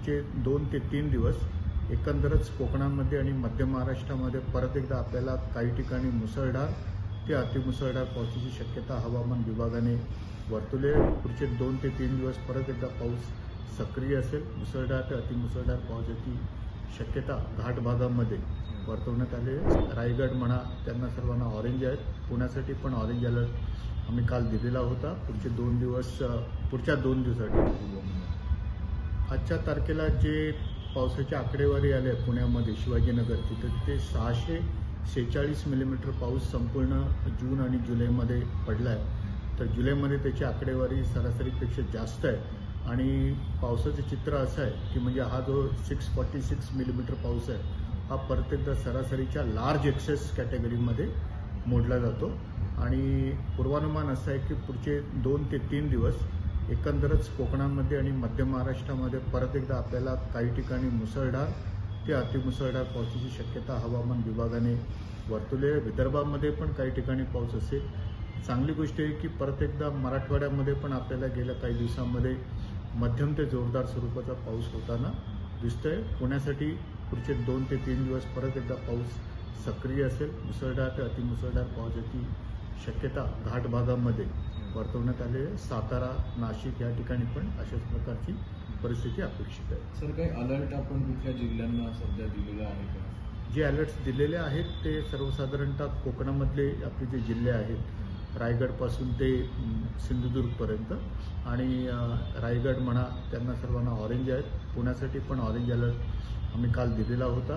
पुढचे 2 ते 3 दिवस एकंदरच कोकणामध्ये आणि मध्य महाराष्ट्रामध्ये परत एकदा आपल्याला काही ठिकाणी मुसळधार ते अतिमुसळधार पावसाची शक्यता हवामान विभागाने वर्तवली आहे। पुढचे 2 ते 3 दिवस परत एकदा पाऊस सक्रिय असेल। मुसळधार ते अतिमुसळधार पावसाची शक्यता घाट भागामध्ये वर्तवण्यात आली आहे। रायगड म्हणा त्यांना सर्वांना ऑरेंज आहेत, पुण्यासाठी पण ऑरेंज अलर्ट आम्ही काल दिलेला होता। पुढच्या 2 दिवसासाठी आजच्या तारखेला जे पावसाची आकडेवारी आली आहे पुण्यामध्ये शिवाजीनगर तिथे 646 मिलीमीटर पाऊस संपूर्ण जून आणि जुलैमध्ये पडला आहे। तर जुलैमध्ये त्याची आकडेवारी सरासरीपेक्षा जास्त आहे आणि पावसाचं चित्र असं आहे की म्हणजे हा जो 646 मिलीमीटर पाऊस आहे हा परत एकदा सरासरीच्या लार्ज एक्सेस कॅटेगरीमध्ये मोडला जातो आणि पूर्वानुमान असं आहे की पुढचे 2 ते 3 दिवस एकंदरच कोकणामध्ये आणि मध्य महाराष्ट्रामध्ये परत एकदा आपल्याला काही ठिकाणी मुसळधार ते अतिमुसळधार पावसाची शक्यता हवामान विभागाने वर्तवली आहे। विदर्भामध्ये पण काही ठिकाणी पाऊस असेल। चांगली गोष्ट आहे की परत एकदा मराठवाड्यामध्ये पण आपल्याला गेल्या काही दिवसांमध्ये मध्यम ते जोरदार स्वरूपाचा पाऊस होताना दिसतोय। पुण्यासाठी पुढचे 2 ते 3 दिवस परत एकदा पाऊस सक्रिय असेल। मुसळधार ते अतिमुसळधार पावसाची शक्यता घाट भागामध्ये वर्तवण्यात आली आहे। सातारा, नाशिक या ठिकाणी पण अशाच प्रकारची परिस्थिती अपेक्षित आहे। सर, काही अलर्ट आपण कुठल्या जिल्ह्यांना सध्या दिलेला आहे का? जे अलर्ट्स दिलेले आहेत ते सर्वसाधारणतः कोकणामधले आपले जे जिल्हे आहेत रायगडपासून ते सिंधुदुर्गपर्यंत आणि रायगड म्हणा त्यांना सर्वांना ऑरेंज आहेत, पुण्यासाठी पण ऑरेंज अलर्ट आम्ही काल दिलेला होता।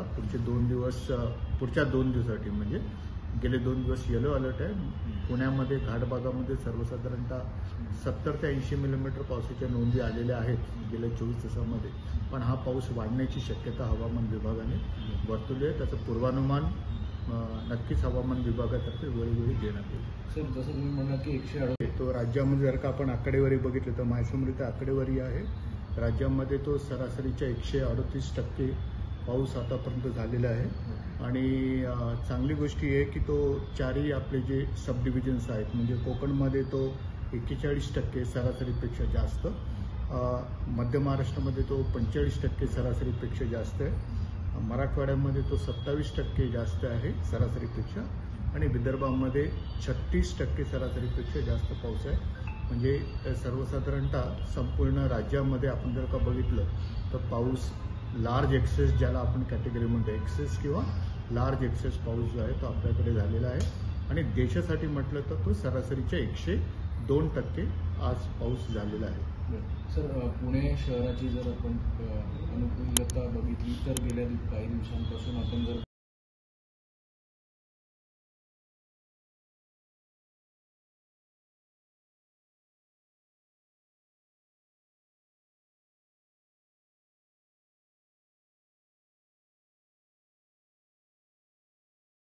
पुढच्या 2 दिवसासाठी म्हणजे गेले 2 दिवस येलो अलर्ट आहे। पुण्यामध्ये घाट भागामध्ये सर्वसाधारणतः 70 ते 80 मिलीमीटर पावसाच्या नोंदी आलेल्या आहेत गेल्या 24 तासामध्ये, पण हा पाऊस वाढण्याची शक्यता हवामान विभागाने वर्तवली आहे। त्याचं पूर्वानुमान नक्कीच हवामान विभागातर्फे वेळोवेळी देण्यात येईल। सर, जसं तुम्ही म्हणाल की 168 तो राज्यामध्ये जर का आपण आकडेवारी बघितली तर माझ्यासमोर इथे आकडेवारी आहे। राज्यामध्ये तो सरासरीच्या 138% पाऊस आतापर्यंत झालेला आहे आणि चांगली गोष्टी आहे की तो चारही आपले जे सब डिव्हिजन्स आहेत म्हणजे कोकणमध्ये तो 41% सरासरीपेक्षा जास्त, मध्य महाराष्ट्रामध्ये तो 45% सरासरीपेक्षा जास्त आहे, मराठवाड्यामध्ये तो 27% जास्त आहे सरासरीपेक्षा आणि विदर्भामध्ये 36% सरासरीपेक्षा जास्त पाऊस आहे। म्हणजे सर्वसाधारणतः संपूर्ण राज्यामध्ये आपण जर का बघितलं तर पाऊस लार्ज एक्सेस ज्याला आपण कॅटेगरी म्हणतो एक्सेस किंवा लार्ज एक्सेस पाऊस जो आहे तो आपल्याकडे झालेला आहे आणि देशासाठी म्हटलं तर तो सरासरीच्या 102% आज पाऊस झालेला आहे। सर, पुणे शहराची जर आपण अनुकूलता बघितली तर गेल्या काही दिवसांपासून आपण जर